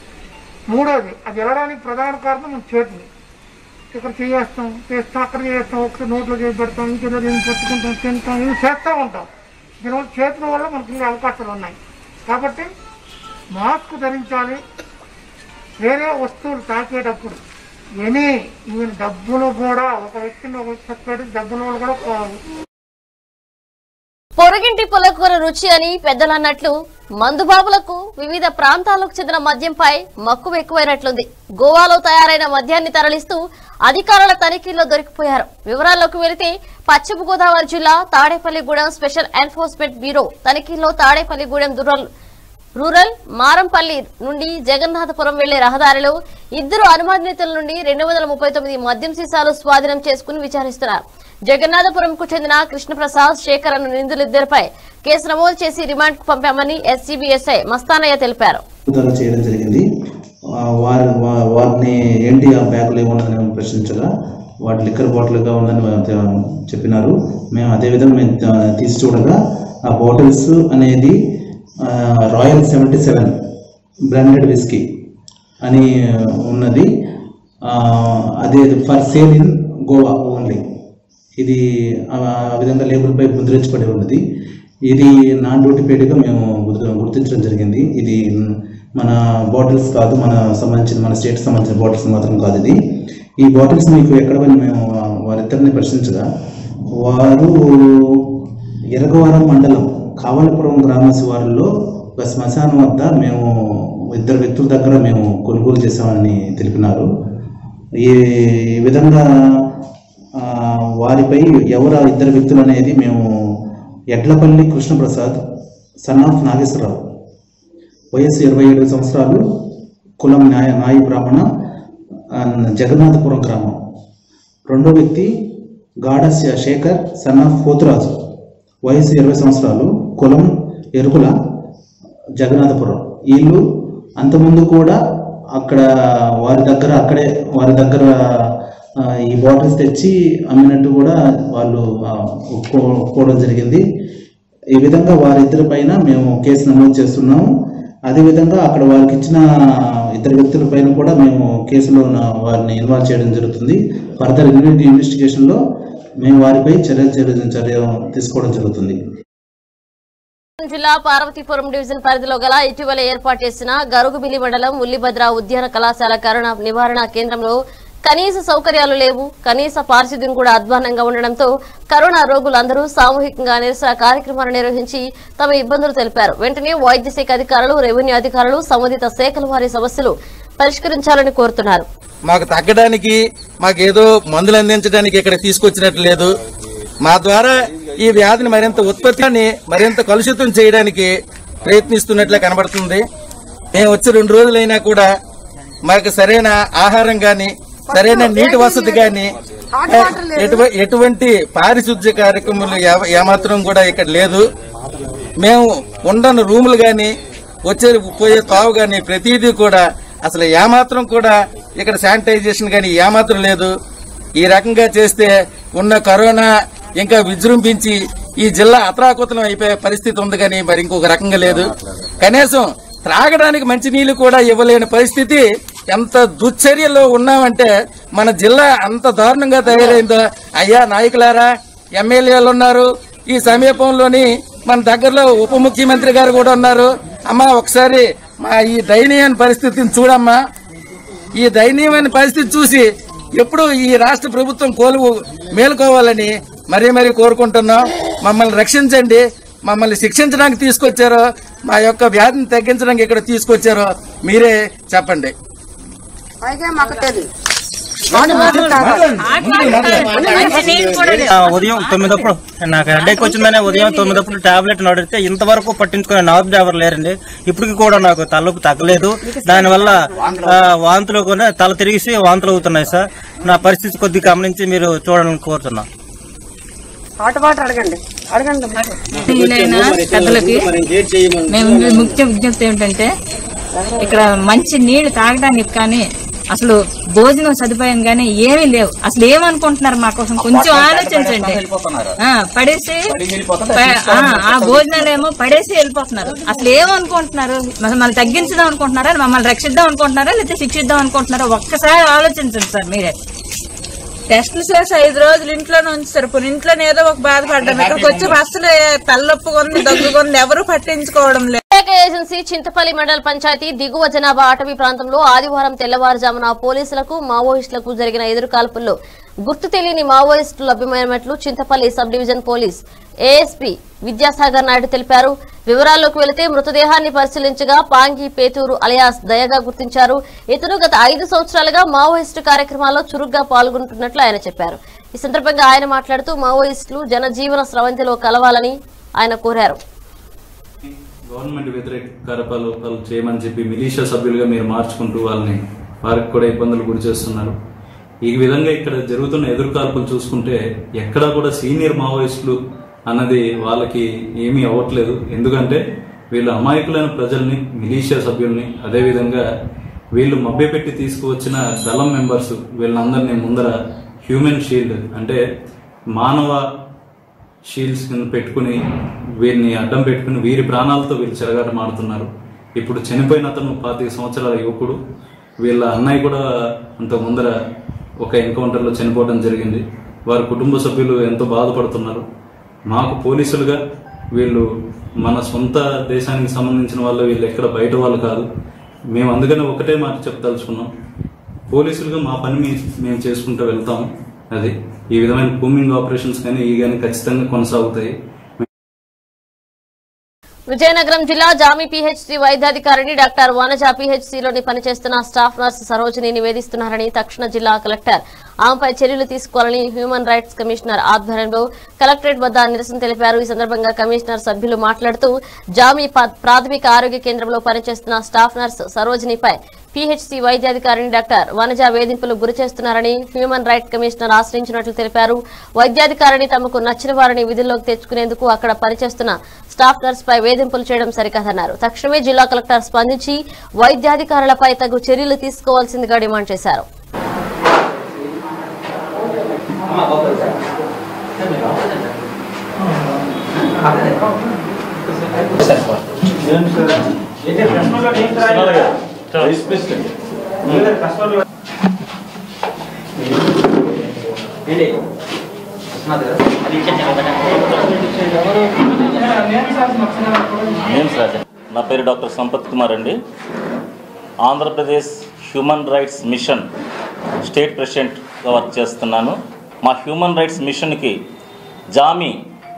మూడోది అది వెళ్ళడానికి ప్రధాన కారణం మన చేతులు. ఇక్కడ చేస్తాం చేస్తాం అక్కడ చేస్తాం, ఒకటి నోట్లో చేసి పెడతాం, ఇంకేదో పట్టుకుంటాం, తింటాం, ఇవి చేస్తూ ఉంటాం. దీనివల్ల చేతుల వల్ల మనకు ఇంకా అవకాశాలు ఉన్నాయి. కాబట్టి మాస్క్ ధరించాలి. వేరే వస్తువులు తాకేటప్పుడు ఎనీ ఈవెన్ డబ్బులు కూడా ఒక వ్యక్తిని ఒక వ్యక్తి డబ్బులు కూడా పొరగింటి పులకూర రుచి అని పెద్దలన్నట్లు మందుబాబులకు వివిధ ప్రాంతాలకు చెందిన మద్యంపై మక్కువ ఎక్కువైనట్లుంది. గోవాలో తయారైన మద్యాన్ని తరలిస్తూ అధికారుల తనిఖీల్లో దొరికిపోయారు. వివరాల్లోకి వెళితే పశ్చిమ గోదావరి జిల్లా తాడేపల్లిగూడెం స్పెషల్ ఎన్ఫోర్స్మెంట్ బ్యూరో తనిఖీల్లో తాడేపల్లిగూడెం రూరల్ రూరల్ మారంపల్లి నుండి జగన్నాథపురం వెళ్లే రహదారిలో ఇద్దరు అనుమానితుల నుండి రెండు వందల ముప్పై తొమ్మిది మద్యం సీసాలు స్వాధీనం చేసుకుని విచారిస్తున్నారు. జగన్నాథపురంకు చెందిన కృష్ణప్రసాద్, శేఖర్ అన్న నిందితులిద్దరిపై కేసు నమోదు చేసి రిమాండ్ కు పంపామని ఎస్సీబీఎస్ఐ మస్తానయ్య తెలిపారు. చేయడం జరిగింది. వారి వారిని ఏంటి ఆ బ్యాగులు ఏమున్నదని ప్రశ్నించగా వాటి లిక్కర్ బాటిల్గా ఉందని చెప్పినారు. మేము అదేవిధంగా మేము తీసి చూడగా ఆ బాటిల్స్ అనేది royal seventy seven branded whisky అని ఉన్నది. అదే for sale in Goa only. ఇది ఆ విధంగా లేబుల్పై ముద్రించబడి ఉన్నది. ఇది నాన్ డ్యూటీ పేడ్గా మేము గుర్తించడం జరిగింది. ఇది మన బాటిల్స్ కాదు, మన సంబంధించిన మన స్టేట్ సంబంధించిన బాటిల్స్ మాత్రం కాదు. ఇది ఈ బాటిల్స్ మీకు ఎక్కడ మేము వారిద్దరిని ప్రశ్నించగా వారు ఎరగవరం మండలం కావలపురం గ్రామ శివారులో ఒక శ్మశానం వద్ద మేము ఇద్దరు వ్యక్తుల దగ్గర మేము కొనుగోలు చేసామని తెలిపినారు. ఈ విధంగా వారిపై ఎవరు ఇద్దరు వ్యక్తులు అనేది మేము ఎడ్లపల్లి కృష్ణప్రసాద్, సన్ ఆఫ్ నాగేశ్వరరావు, వయస్సు ఇరవై ఏడు సంవత్సరాలు, కులం న్యాయ నాయి బ్రాహ్మణ, జగన్నాథపురం గ్రామం. రెండో వ్యక్తి గాడ శేఖర్, సన్ ఆఫ్ పోతురాజు, వయసు ఇరవై సంవత్సరాలు, కులం ఎరుకుల, జగన్నాథపురం. వీళ్ళు అంతకుముందు కూడా అక్కడ వారి దగ్గర అక్కడే వారి దగ్గర ఈ బాటిల్స్ తెచ్చి అమ్మినట్టు కూడా వాళ్ళు ఒప్పుకోవడం జరిగింది. ఈ విధంగా వారిద్దరి పైన మేము కేసు నమోదు చేస్తున్నాము. అదేవిధంగా అక్కడ వారికి ఇచ్చిన ఇద్దరు వ్యక్తుల పైన కూడా మేము కేసులో వారిని ఇన్వాల్వ్ చేయడం జరుగుతుంది. ఫర్దర్ ఇన్వెస్టిగేషన్లో మేము వారిపై చర్య చర్య తీసుకోవడం జరుగుతుంది. జిల్లా పార్వతీపురం డివిజన్ పరిధిలో గల ఇటీవల ఏర్పాటు చేసిన గరుగుబిల్లి మండలం ఉల్లిభద్ర ఉద్యాన కళాశాల కరోనా నివారణ కేంద్రంలో కనీస సౌకర్యాలు లేవు. కనీస పారిశుద్ధ్యం కూడా అధ్వానంగా ఉండడంతో కరోనా రోగులందరూ సామూహికంగా నిరసన కార్యక్రమాలు నిర్వహించి తమ ఇబ్బందులు తెలిపారు. వెంటనే వైద్య శాఖ అధికారులు, రెవెన్యూ అధికారులు సంబంధిత శాఖల వారి సమస్యలు పరిష్కరించాలని కోరుతున్నారు. మాకు తగ్గడానికి మాకేదో మందులు అందించడానికి ఇక్కడ తీసుకొచ్చినట్లు లేదు. మా ద్వారా ఈ వ్యాధిని మరింత ఉత్పత్తిని మరింత కలుషితం చేయడానికి ప్రయత్నిస్తున్నట్లే కనబడుతుంది. మేము వచ్చి రెండు రోజులైనా కూడా మాకు సరైన ఆహారం గాని సరైన నీటి వసతి గాని ఎటువంటి పారిశుద్ధ్య కార్యక్రమాలు ఏమాత్రం కూడా ఇక్కడ లేదు. మేము ఉండని రూములు గాని వచ్చే పోయే తావు గాని ప్రతిదీ కూడా అసలు ఏమాత్రం కూడా ఇక్కడ శానిటైజేషన్ గాని ఏమాత్రం లేదు. ఈ రకంగా చేస్తే ఉన్న కరోనా ఇంకా విజృంభించి ఈ జిల్లా అతరాకుతలం అయిపోయే పరిస్థితి ఉంది కానీ మరి ఇంకొక రకంగా లేదు. కనీసం త్రాగడానికి మంచి నీళ్లు కూడా ఇవ్వలేని పరిస్థితి. ఎంత దుశ్చర్యలో ఉన్నామంటే మన జిల్లా అంత దారుణంగా తయారైందో. అయ్యా నాయకులారా, ఎమ్మెల్యేలు ఉన్నారు, ఈ సమీపంలోని మన దగ్గరలో ఉప ముఖ్యమంత్రి గారు కూడా ఉన్నారు. అమ్మా ఒకసారి మా ఈ దయనీయమైన పరిస్థితిని చూడమ్మా. ఈ దయనీయమైన పరిస్థితి చూసి ఎప్పుడు ఈ రాష్ట్ర ప్రభుత్వం కోలు మేలుకోవాలని మరీ మరీ కోరుకుంటున్నాం. మమ్మల్ని రక్షించండి. మమ్మల్ని శిక్షించడానికి తీసుకొచ్చారో మా యొక్క వ్యాధిని తగ్గించడానికి ఇక్కడ తీసుకొచ్చారో మీరే చెప్పండి. ఉదయం తొమ్మిదప్పుడు నాకు హెడేక్ వచ్చిందనే ఉదయం తొమ్మిదప్పుడు టాబ్లెట్ నడితే ఇంతవరకు పట్టించుకునే నార్త్ ఎవరు లేరండి. ఇప్పటికి కూడా నాకు తలపు తగ్గలేదు. దానివల్ల వాంతులు కూడా తల తిరిగిసి వాంతులు అవుతున్నాయి సార్. నా పరిస్థితి కొద్దిగా గమనించి మీరు చూడాలని కోరుతున్నా. అడగండి అడగండి పెద్దలకి మేము ముఖ్య విజ్ఞప్తి ఏమిటంటే ఇక్కడ మంచి నీళ్లు తాగడానికి కానీ అసలు భోజనం సదుపాయం గానీ ఏమీ లేవు. అసలు ఏమనుకుంటున్నారు మా కోసం కొంచెం ఆలోచించండి. పడేసి ఆ భోజనాలేమో పడేసి వెళ్ళిపోతున్నారు. అసలు ఏమనుకుంటున్నారు? మమ్మల్ని తగ్గించుదాం అనుకుంటున్నారా, మమ్మల్ని రక్షిద్దాం అనుకుంటున్నారా, లేకపోతే శిక్షిద్దాం అనుకుంటున్నారా? ఒక్కసారి ఆలోచించండి సార్ మీరే. టెస్టులు చేసి ఐదు రోజులు ఇంట్లోనే ఉంచుతారు. ఇప్పుడు ఇంట్లోనే ఏదో ఒక బాధపడ్డాం. ఇక్కడికి వచ్చి అసలు తలనొప్పుకుంది, దగ్గుకుంది, ఎవరు పట్టించుకోవడం లేదు. ఏజెన్సీ చింతపల్లి మండల పంచాయతీ దిగువ జనాభా అటవీ ప్రాంతంలో ఆదివారం తెల్లవారుజామున పోలీసులకు మావోయిస్టులకు జరిగిన ఎదురుకాల్పుల్లో గుర్తు తెలియని మావోయిస్టులు లభ్యమైనట్లు Chintapalli sub division police ASP Vidyasagar Naidu తెలిపారు. వివరాల్లోకి వెళితే మృతదేహాన్ని పరిశీలించగా పాంగి పేతూరు అలియాస్ దయగా గుర్తించారు. ఇతను గత ఐదు సంవత్సరాలుగా మావోయిస్టు కార్యక్రమాల్లో చురుగ్గా పాల్గొంటున్నట్లు ఆయన చెప్పారు. ఈ సందర్భంగా ఆయన మాట్లాడుతూ మావోయిస్టులు జనజీవన స్రవంతిలో కలవాలని ఆయన కోరారు. గవర్నమెంట్ వ్యతిరేక కార్యకలాపాలు చేయమని చెప్పి మిలీషియా సభ్యులుగా మీరు మార్చుకుంటూ వాళ్ళని వారికి కూడా ఇబ్బందులు గురి చేస్తున్నారు. ఈ విధంగా ఇక్కడ జరుగుతున్న ఎదురుకాల్పులు చూసుకుంటే ఎక్కడా కూడా సీనియర్ మావోయిస్టులు అన్నది వాళ్ళకి ఏమీ అవ్వట్లేదు. ఎందుకంటే వీళ్ళు అమాయకులైన ప్రజల్ని, మిలీషియా సభ్యుల్ని, అదేవిధంగా వీళ్ళు మభ్యపెట్టి తీసుకువచ్చిన దళం మెంబర్స్ వీళ్ళందరినీ ముందర హ్యూమన్ షీల్డ్ అంటే మానవ షీల్డ్స్ కింద పెట్టుకుని వీరిని అడ్డం పెట్టుకుని వీరి ప్రాణాలతో వీళ్ళు చెలగాటమాడుతున్నారు. ఇప్పుడు చనిపోయిన అతను పాతిక సంవత్సరాల యువకుడు. వీళ్ళ అన్నయ్య కూడా అంత ముందర ఒక ఎన్కౌంటర్లో చనిపోవడం జరిగింది. వారి కుటుంబ సభ్యులు ఎంతో బాధపడుతున్నారు. మాకు పోలీసులుగా వీళ్ళు మన సొంత దేశానికి సంబంధించిన వాళ్ళు, వీళ్ళు ఎక్కడ బయట వాళ్ళు కాదు. మేము అందుకని ఒకటే మాట చెప్పదలుచుకున్నాం, పోలీసులుగా మా పని మేము చేసుకుంటూ వెళ్తాము. అది ఈ విధమైన కూమింగ్ ఆపరేషన్స్ కానీ ఈ కానీ ఖచ్చితంగా కొనసాగుతాయి. విజయనగరం జిల్లా జామి పీహెచ్సీ వైద్యాధికారిని డాక్టర్ వనజ పీహెచ్సీలోని పనిచేస్తున్న స్టాఫ్ నర్సు సరోజిని నివేదిస్తున్నారని తక్షణ జిల్లా కలెక్టర్ ఆమెపై చర్యలు తీసుకోవాలని హ్యూమన్ రైట్స్ కమిషనర్ ఆధ్వర్యంలో కలెక్టరేట్ వద్ద నిరసన తెలిపారు. ఈ సందర్భంగా కమిషనర్ సభ్యులు మాట్లాడుతూ జామి ప్రాథమిక ఆరోగ్య కేంద్రంలో పనిచేస్తున్న స్టాఫ్ నర్స్ సరోజినిపై పీహెచ్సీ వైద్యాధికారిని డాక్టర్ వనజ వేధింపులు గురి చేస్తున్నారని హ్యూమన్ రైట్స్ కమిషనర్ ఆశ్రయించినట్లు తెలిపారు. వైద్యాధికారిని తమకు నచ్చిన వారిని విధుల్లోకి తెచ్చుకునేందుకు అక్కడ పనిచేస్తున్న స్టాఫ్ నర్స్ పై వేధింపులు చేయడం సరికాదన్నారు. తక్షణమే జిల్లా కలెక్టర్ స్పందించి వైద్యాధికారులపై తగు చర్యలు తీసుకోవాల్సిందిగా డిమాండ్ చేశారు. నా పేరు డాక్టర్ సంపత్ కుమార్ అండి. Andhra Pradesh human rights mission state ప్రెసిడెంట్గా వర్క్ చేస్తున్నాను. మా హ్యూమన్ రైట్స్ మిషన్కి జామి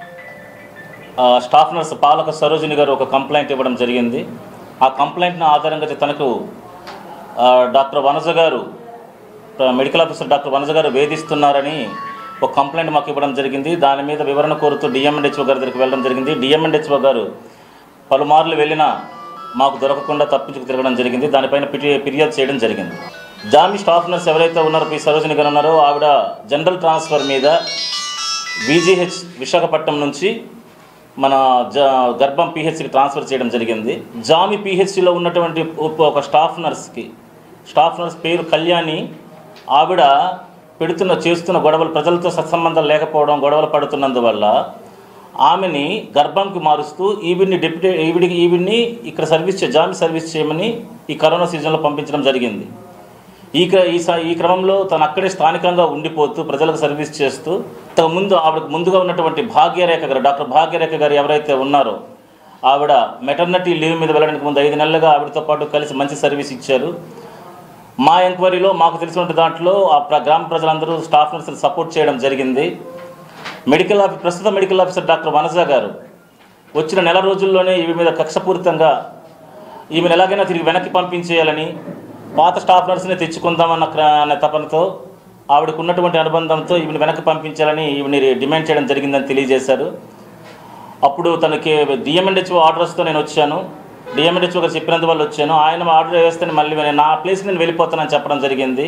స్టాఫ్ నర్స్ పాలక సరోజిని గారు ఒక కంప్లైంట్ ఇవ్వడం జరిగింది. ఆ కంప్లైంట్ని ఆధారంగా తనకు డాక్టర్ వనజ గారు మెడికల్ ఆఫీసర్ డాక్టర్ వనజ గారు వేధిస్తున్నారని ఒక కంప్లైంట్ మాకు ఇవ్వడం జరిగింది. దాని మీద వివరణ కోరుతూ డిఎంఎన్హెచ్ఓ గారి దగ్గరికి వెళ్ళడం జరిగింది. డిఎంఎన్హెచ్ఓ గారు పలుమార్లు వెళ్ళినా మాకు దొరకకుండా తప్పించుకు తిరగడం జరిగింది. దానిపైన పిటి ఫిర్యాదు చేయడం జరిగింది. జామి స్టాఫ్ నర్స్ ఎవరైతే ఉన్నారో పి సరోజిని గారు ఉన్నారో ఆవిడ జనరల్ ట్రాన్స్ఫర్ మీద బీజీహెచ్ విశాఖపట్నం నుంచి మన జ గర్భం పీహెచ్సికి ట్రాన్స్ఫర్ చేయడం జరిగింది. జామి పీహెచ్సిలో ఉన్నటువంటి ఒక స్టాఫ్ నర్స్కి స్టాఫ్ నర్స్ పేరు కళ్యాణి ఆవిడ పెడుతున్న చేస్తున్న గొడవలు ప్రజలతో సత్సంబంధం లేకపోవడం గొడవలు పడుతున్నందువల్ల ఆమెని గర్భంకి మారుస్తూ ఈవిడ్ని డిప్యూటీ ఈవిడికి ఈవిడ్ని ఇక్కడ సర్వీస్ చే జామి సర్వీస్ చేయమని ఈ కరోనా సీజన్లో పంపించడం జరిగింది. ఈ ఈ క్రమంలో తను అక్కడే స్థానికంగా ఉండిపోతూ ప్రజలకు సర్వీస్ చేస్తూ తన ముందు ఆవిడకు ముందుగా ఉన్నటువంటి భాగ్యరేఖ గారు డాక్టర్ భాగ్యరేఖ గారు ఎవరైతే ఉన్నారో ఆవిడ మెటర్నిటీ లీవ్ మీద వెళ్ళడానికి ముందు ఐదు నెలలుగా ఆవిడతో పాటు కలిసి మంచి సర్వీస్ ఇచ్చారు. మా ఎంక్వైరీలో మాకు తెలిసిన దాంట్లో ఆ గ్రామ ప్రజలందరూ స్టాఫ్ నర్సులు సపోర్ట్ చేయడం జరిగింది. మెడికల్ ఆఫీ ప్రస్తుత మెడికల్ ఆఫీసర్ డాక్టర్ వనజ గారు వచ్చిన నెల రోజుల్లోనే ఈమె మీద కక్షపూరితంగా ఈమెను ఎలాగైనా తిరిగి వెనక్కి పంపించేయాలని పాత స్టాఫ్ నర్స్ని తెచ్చుకుందామన్న అనే తపనతో ఆవిడకు ఉన్నటువంటి అనుబంధంతో ఈవిని వెనక్కి పంపించాలని ఈవిని డిమాండ్ చేయడం జరిగిందని తెలియజేశారు. అప్పుడు తనకి డిఎంఎన్హెచ్ఓ ఆర్డర్స్తో నేను వచ్చాను. డిఎంఎన్హెచ్ఓ గారు చెప్పినందువల్ల వచ్చాను. ఆయన ఆర్డర్ వేస్తే మళ్ళీ నా ప్లేస్ నేను వెళ్ళిపోతానని చెప్పడం జరిగింది.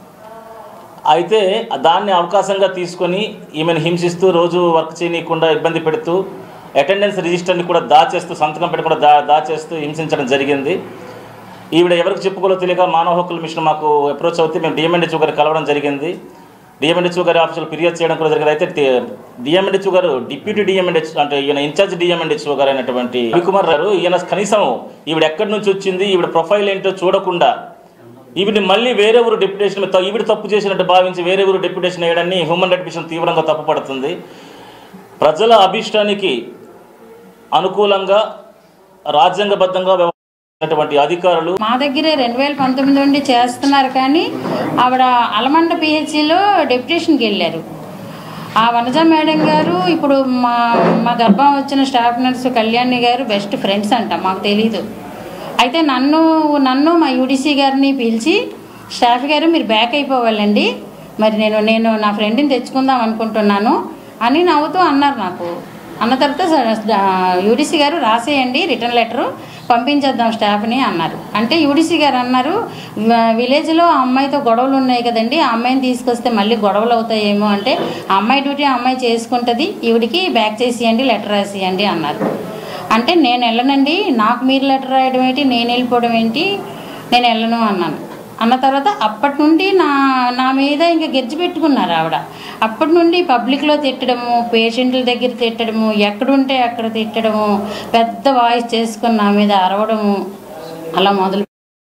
అయితే దాన్ని అవకాశంగా తీసుకొని ఈమెను హింసిస్తూ రోజు వర్క్ చేయనీయకుండా ఇబ్బంది పెడుతూ అటెండెన్స్ రిజిస్టర్ని కూడా దాచేస్తూ సంతకం పెట్టకుండా దా దాచేస్తూ హింసించడం జరిగింది. ఈవిడ ఎవరికి చెప్పుకోలో తెలియక మానవ హక్కుల మిషన్ మాకు అప్రోచ్ అవుతే మేము డిఎంఎన్హెచ్ఓ గారు కలవడం జరిగింది. డిఎంఎన్హెచ్ఓ గారి ఆఫీసులో ఫిర్యాదు చేయడం కూడా జరిగింది. అయితే డిఎంఎన్హెచ్ఓ గారు డిప్యూటీ డిఎంఎన్హెచ్ అంటే ఈయన ఇన్ఛార్జ్ డిఎంఎన్హెచ్ఓ గారు అయినటువంటి రవికుమార్ గారు ఈయన కనీసం ఈవిడ ఎక్కడి నుంచి వచ్చింది ఈవిడ ప్రొఫైల్ ఏంటో చూడకుండా ఈవిని మళ్ళీ వేరే ఊరు డెప్యుటేషన్ ఈవిడ తప్పు చేసినట్టు భావించి వేరే ఊరు డెప్యుటేషన్ వేయడాన్ని హ్యూమన్ రైట్స్ మిషన్ తీవ్రంగా తప్పుపడుతుంది. ప్రజల అభిష్టానికి అనుకూలంగా రాజ్యాంగబద్ధంగా అధికారులు మా దగ్గరే రెండు వేల పంతొమ్మిది నుండి చేస్తున్నారు. కానీ ఆవిడ అలమండ పిహెచ్సిలో డెప్యుటేషన్కి వెళ్ళారు. ఆ వనజ మేడం గారు ఇప్పుడు మా మా గర్భం వచ్చిన స్టాఫ్ నర్సు కళ్యాణి గారు బెస్ట్ ఫ్రెండ్స్ అంట, మాకు తెలీదు. అయితే నన్ను నన్ను మా యూడీసీ గారిని పిలిచి స్టాఫ్ గారు మీరు బ్యాక్ అయిపోవాలండి, మరి నేను నేను నా ఫ్రెండ్ని తెచ్చుకుందాం అనుకుంటున్నాను అని నవ్వుతూ అన్నారు. నాకు అన్న తర్వాత యూడీసీ గారు రాసేయండి రిటర్న్ లెటరు పంపించేద్దాం స్టాఫ్ని అన్నారు. అంటే యూడీసీ గారు అన్నారు విలేజ్లో ఆ అమ్మాయితో గొడవలు ఉన్నాయి కదండి, ఆ అమ్మాయిని తీసుకొస్తే మళ్ళీ గొడవలు అవుతాయేమో అంటే ఆ అమ్మాయి డ్యూటీ ఆ అమ్మాయి చేసుకుంటుంది, ఈవిడికి బ్యాక్ చేసియండి లెటర్ రాసియండి అన్నారు. అంటే నేను వెళ్ళనండి, నాకు మీరు లెటర్ రాయడం ఏంటి, నేను వెళ్ళిపోవడం ఏంటి, నేను వెళ్ళను అన్నాను. అన్న తర్వాత అప్పటి నుండి నా నా మీద ఇంకా గెజ్జి పెట్టుకున్నారు ఆవిడ. అప్పటి నుండి పబ్లిక్లో తిట్టడము, పేషెంట్ల దగ్గర తిట్టడము, ఎక్కడుంటే అక్కడ తిట్టడము, పెద్ద వాయిస్ చేసుకుని నా మీద అరవడము అలా మొదలు.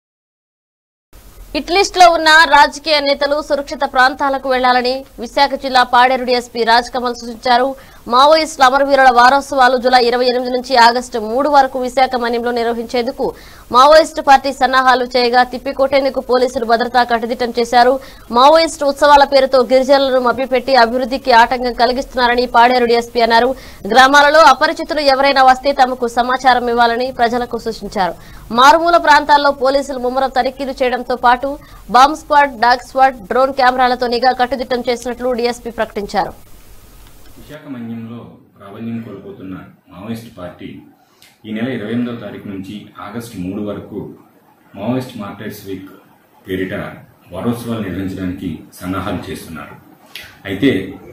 హిట్ లిస్ట్ లో ఉన్న రాజకీయ నేతలు సురక్షిత ప్రాంతాలకు వెళ్లాలని విశాఖ జిల్లా పాడేరు డీఎస్పీ రాజ్ కమల్ సూచించారు. మావోయిస్టుల అమరవీరుల వారోత్సవాలు జూలై ఇరవై ఎనిమిది నుంచి ఆగస్టు మూడు వరకు విశాఖ మన్యంలో నిర్వహించేందుకు మావోయిస్టు పార్టీ సన్నాహాలు చేయగా తిప్పికొట్టేందుకు పోలీసులు భద్రతా కట్టుదిట్టం చేశారు. మావోయిస్టు ఉత్సవాల పేరుతో గిరిజనులను మభ్యపెట్టి అభివృద్ధికి ఆటంకం కలిగిస్తున్నారని పాడేరు డీఎస్పీ అన్నారు. గ్రామాలలో అపరిచితులు ఎవరైనా వస్తే తమకు సమాచారం ఇవ్వాలని ప్రజలకు సూచించారు. మారుమూల ప్రాంతాల్లో పోలీసులు ముమ్మరం తనిఖీలు చేయడంతో పాటు bomb squad, dog squad, drone కెమెరాలతో నిఘా కట్టుదిట్టం చేసినట్లు డీఎస్పీ ప్రకటించారు. విశాఖ మన్యంలో ప్రాబల్యం కోల్పోతున్న మావోయిస్ట్ పార్టీ ఈ నెల ఇరవై ఎనిమిదవ తారీఖు నుంచి ఆగస్టు మూడు వరకు మావోయిస్ట్ మార్టైర్స్ వీక్ పేరిట వారోత్సవాలు నిర్వహించడానికి సన్నాహాలు చేస్తున్నారు. అయితే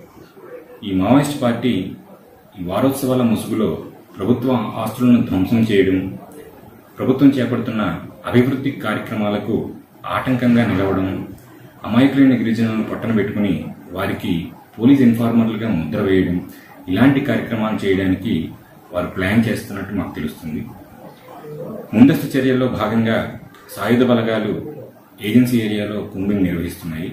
ఈ మావోయిస్ట్ పార్టీ ఈ వారోత్సవాల ముసుగులో ప్రభుత్వ ఆస్తులను ధ్వంసం చేయడం, ప్రభుత్వం చేపడుతున్న అభివృద్ధి కార్యక్రమాలకు ఆటంకంగా నిలవడం, అమాయకులైన గిరిజనులను పట్టణ పెట్టుకుని వారికి పోలీస్ ఇన్ఫార్మర్లుగా ముద్ర వేయడం, ఇలాంటి కార్యక్రమాలు చేయడానికి వారు ప్లాన్ చేస్తున్నట్టు మాకు తెలుస్తుంది. ముందస్తు చర్యల్లో భాగంగా సాయుధ బలగాలు ఏజెన్సీ ఏరియాలో కుంబింగ్ నిర్వహిస్తున్నాయి.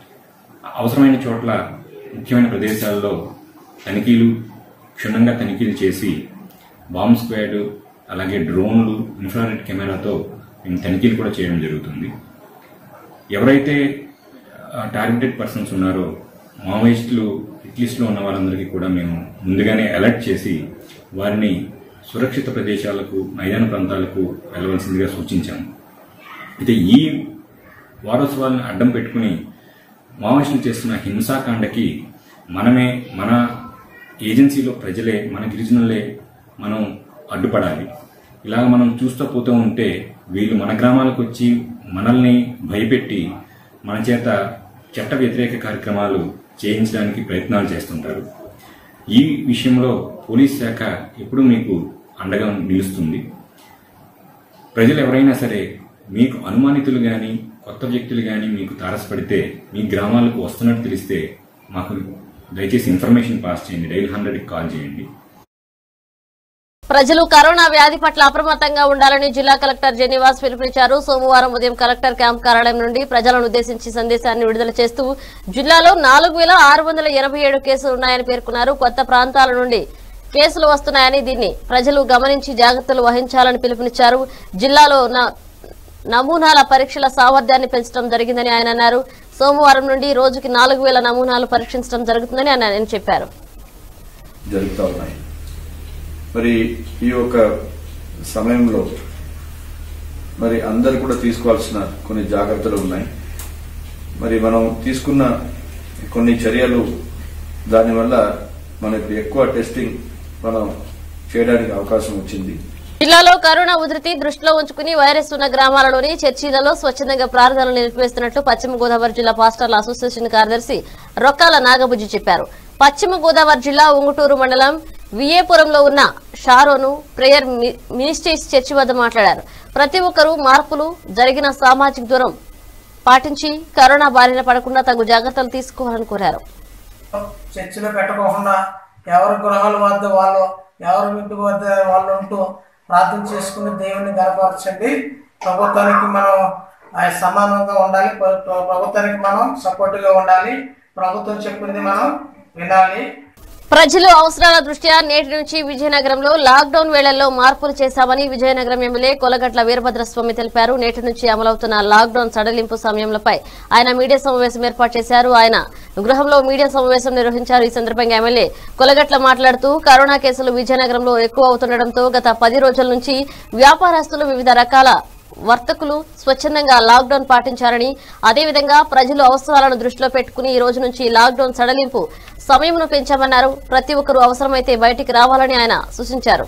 అవసరమైన చోట్ల ముఖ్యమైన ప్రదేశాల్లో తనిఖీలు క్షుణ్ణంగా తనిఖీలు చేసి బాంబ్ స్క్వాడ్, అలాగే డ్రోన్లు, ఇన్ఫ్రారెడ్ కెమెరాతో మేము తనిఖీలు కూడా చేయడం జరుగుతుంది. ఎవరైతే టార్గెటెడ్ పర్సన్స్ ఉన్నారో మావోయిస్టులు హిట్ లిస్టులో ఉన్న వారందరికీ కూడా మేము ముందుగానే అలర్ట్ చేసి వారిని సురక్షిత ప్రదేశాలకు, మైదాన ప్రాంతాలకు వెళ్లవలసిందిగా సూచించాము. అయితే ఈ వారోత్సవాలను అడ్డం పెట్టుకుని మావోయిస్టులు చేస్తున్న హింసాకాండకి మనమే, మన ఏజెన్సీలో ప్రజలే, మన గిరిజనులే మనం అడ్డుపడాలి. ఇలాగ మనం చూస్తూ పోతూ ఉంటే వీళ్ళు మన గ్రామాలకు వచ్చి మనల్ని భయపెట్టి మన చేత చట్ట వ్యతిరేక కార్యక్రమాలు చేయించడానికి ప్రయత్నాలు చేస్తుంటారు. ఈ విషయంలో పోలీస్ శాఖ ఎప్పుడూ మీకు అండగా నిలుస్తుంది. ప్రజలు ఎవరైనా సరే మీకు అనుమానితులు కానీ కొత్త వ్యక్తులు కానీ మీకు తారసపడితే మీ గ్రామాలకు వస్తున్నట్టు తెలిస్తే మాకు దయచేసి ఇన్ఫర్మేషన్ పాస్ చేయండి, డైల్ హండ్రెడ్కి కాల్ చేయండి. ప్రజలు కరోనా వ్యాధి పట్ల అప్రమత్తంగా ఉండాలని జిల్లా కలెక్టర్ జెనివాస్ పిలుపునిచ్చారు. సోమవారం ఉదయం కలెక్టర్ క్యాంప్ కార్యాలయం నుండి ప్రజలను ఉద్దేశించి సందేశాన్ని విడుదల చేస్తూ జిల్లాలో నాలుగు వేల ఆరు వందల ఎనభై ఏడు కేసులు ఉన్నాయని పేర్కొన్నారు. కొత్త ప్రాంతాల నుండి కేసులు వస్తున్నాయని, దీన్ని ప్రజలు గమనించి జాగ్రత్తలు వహించాలని పిలుపునిచ్చారు. జిల్లాలో నమూనాల పరీక్షల సామర్థ్యాన్ని పెంచడం జరిగిందని ఆయన అన్నారు. సోమవారం నుండి రోజుకి నాలుగు వేల నమూనాలు పరీక్షించడం జరుగుతుందని ఆయన చెప్పారు. మరి ఈ యొక్క సమయంలో మరి అందరు కూడా తీసుకోవాల్సిన కొన్ని జాగ్రత్తలు ఉన్నాయి. మరి మనం తీసుకున్న కొన్ని చర్యలు దానివల్ల మనకు ఎక్కువ టెస్టింగ్ మనం చేయడానికి అవకాశం వచ్చింది. జిల్లాలో కరోనా ఉధృతి దృష్టిలో ఉంచుకుని వైరస్ ఉన్న గ్రామాలలోని చర్చిలలో స్వచ్ఛందంగా ప్రార్థనలు నిలిపివేస్తున్నట్లు పశ్చిమ గోదావరి జిల్లా పాస్టర్ల అసోసియేషన్ కార్యదర్శి రొక్కాల నాగబుజ్జి చెప్పారు. పశ్చిమ గోదావరి జిల్లా ఉంగుటూరు మండలం విఏపురంలో ఉన్న షారోను ప్రేయర్ మినిస్ట్రీస్ చర్చి వద్ద మాట్లాడారు. ప్రతి ఒక్కరూ మార్పులు జరిగిన సామాజిక దూరం పాటించి కరోనా బారిన పడకుండా తగు జాగ్రత్తలు తీసుకోవాలని కోరారు. చర్చిలో పెట్టకోకుండా ఎవరి గృహాల వద్ద వాళ్ళు, ఎవరి ఇంటి వద్ద వాళ్ళు ఉంటూ ప్రార్థన చేసుకుని దేవుని గనపరచండి. ప్రభుత్వానికి మనం సమానంగా ఉండాలి, ప్రభుత్వానికి మనం సపోర్ట్ గా ఉండాలి, ప్రభుత్వం చెప్పింది మనం వినాలి. ప్రజలు అవసరాల దృష్ట్యా నేటి నుంచి విజయనగరంలో లాక్డౌన్ వేళల్లో మార్పులు చేశామని విజయనగరం ఎమ్మెల్యే కొలగట్ల వీరభద్రస్వామి తెలిపారు. నేటి నుంచి అమలవుతున్న లాక్డౌన్ సడలింపు సమయంలోపై ఆయన మీడియా సమావేశం ఏర్పాటు చేశారు. ఆయన గృహంలో మీడియా సమావేశం నిర్వహించారు. ఈ సందర్భంగా ఎమ్మెల్యే కొలగట్ల మాట్లాడుతూ కరోనా కేసులు విజయనగరంలో ఎక్కువ అవుతుండటంతో గత పది రోజుల నుంచి వ్యాపారస్తులు వివిధ రకాల వర్తకులు స్వచ్ఛందంగా లాక్డౌన్ పాటించారని, అదేవిధంగా ప్రజలు అవసరాలను దృష్టిలో పెట్టుకుని ఈ రోజు నుంచి లాక్డౌన్ సడలింపు సమయంను పెంచామన్నారు. ప్రతి ఒక్కరూ అవసరమైతే బయటికి రావాలని ఆయన సూచించారు.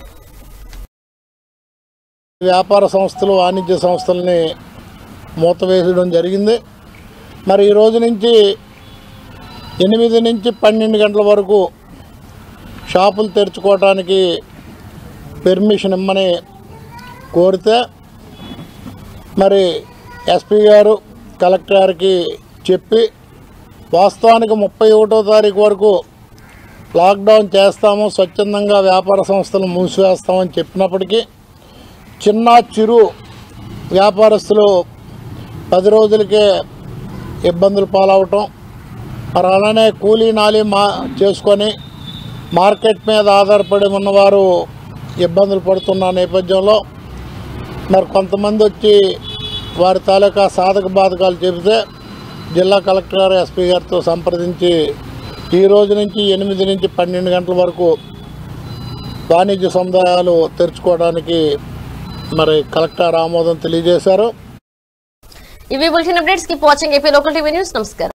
వ్యాపార సంస్థలు, వాణిజ్య సంస్థల్ని మూతవేయడం జరిగింది. మరి ఈ రోజు నుంచి ఎనిమిది నుంచి పన్నెండు గంటల వరకు షాపులు తెరుచుకోవడానికి పెర్మిషన్ ఇమ్మని కోరితే మరి ఎస్పీ గారు కలెక్టర్ గారికి చెప్పి వాస్తవానికి ముప్పై ఒకటో తారీఖు వరకు లాక్డౌన్ చేస్తాము, స్వచ్ఛందంగా వ్యాపార సంస్థలు మూసివేస్తామని చెప్పినప్పటికీ చిన్న చిరు వ్యాపారస్తులు పది రోజులకే ఇబ్బందులు పాలవటం, మరి అలానే కూలీ నాలి మా చేసుకొని మార్కెట్ మీద ఆధారపడి ఉన్నవారు ఇబ్బందులు పడుతున్న నేపథ్యంలో మరి కొంతమంది వచ్చి వారి తాలూకా సాధక బాధకాలు చెబితే జిల్లా కలెక్టర్ గారు ఎస్పీ గారితో సంప్రదించి ఈ రోజు నుంచి ఎనిమిది నుంచి పన్నెండు గంటల వరకు వాణిజ్య సముదాయాలు తెరుచుకోవడానికి మరి కలెక్టర్ ఆమోదం తెలియజేశారు. ఇవి bulletin updates. Keep watching AP local TV news. నమస్కారం.